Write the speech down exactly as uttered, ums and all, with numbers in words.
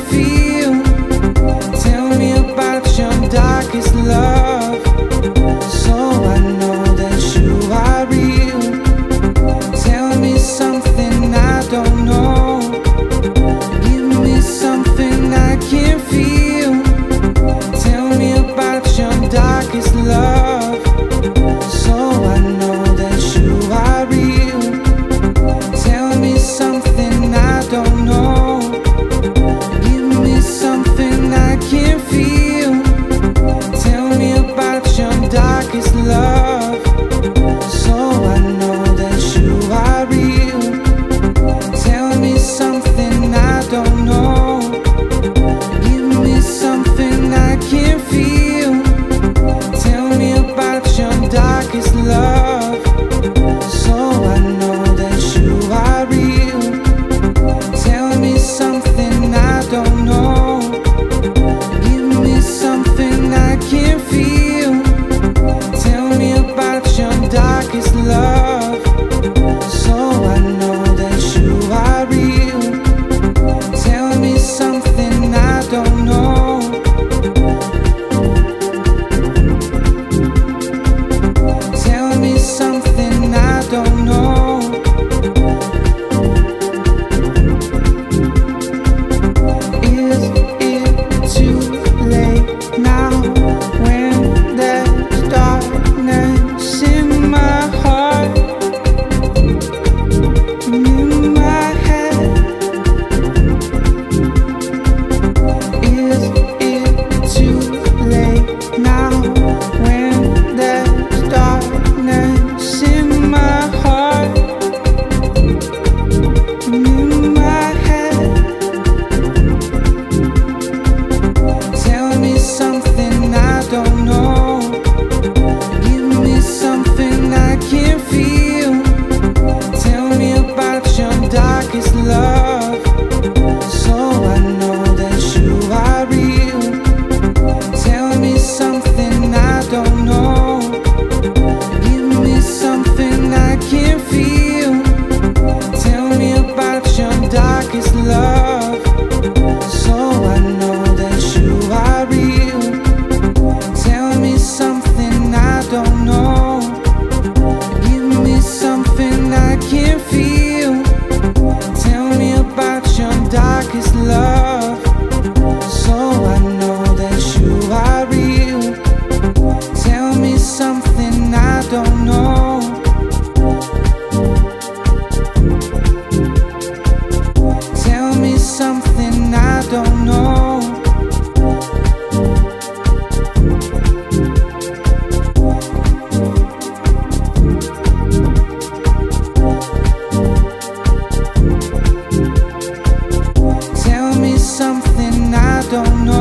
feel. Tell me about your darkest love, so I know that you are real. Tell me something I don't know. Give me something I can feel. Tell me about your darkest love, so I know that you are real. Tell me something I don't know. Give me something I can feel. Tell me about your darkest love, so I know that you are real. Tell me something I don't know. Give me something I can feel. Tell me about your darkest love, so I know that you are real. Tell me something I don't know. Give me something I can feel. Tell me about your darkest love, so I know that you are real. Tell me something I don't know. Tell me something I don't know. Is it too late now, when there's darkness in my heart and in my head? Is it too late now, when there's darkness in my heart and in my head? Tell me something I don't know. Give me something I can feel. Tell me about your darkest love, so I know that you are real. Tell me something I don't know. Give me something I can feel. Tell me about your darkest love, so I know that you are real. Tell me something I don't know. Give me something I can feel. Tell me about your darkest love, so I know that you are real. Tell me something I don't know. Tell me something I don't know. Tell me something I don't know.